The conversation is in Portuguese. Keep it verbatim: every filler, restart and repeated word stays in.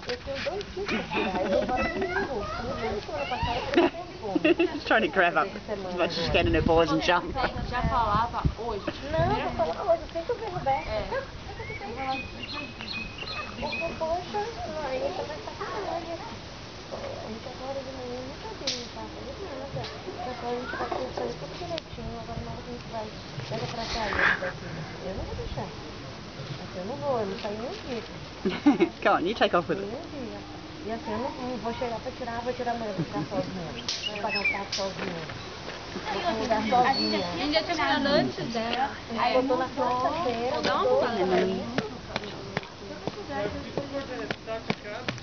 Eu tenho dois dias pra tirar, eu vou embora domingo. Eu não sei semana passada, porque eu tenho fome. Just trying to grab up as much as you can in her paws and jump. Já falava hoje. Não, vou falar hoje, assim que eu vejo o Beto. É. Poxa, aí ele vai sacanagem. A gente agora de manhã nunca viu, não tá fazendo nada. Agora a gente vai fazer tudo direitinho, agora na hora que a gente vai, pega pra sair daqui. Eu não vou deixar. Assim eu não vou, eu não saio nem um dia. Go on, you take off with it. Nem um dia. E assim eu não, não vou chegar pra tirar, vou tirar amanhã, vou tirar sozinha. Vou pagar um prato sozinha. Vou mudar sozinha. A gente já tinha falado antes dela. Aí eu tô na quarta-feira, Dá vou uma sair.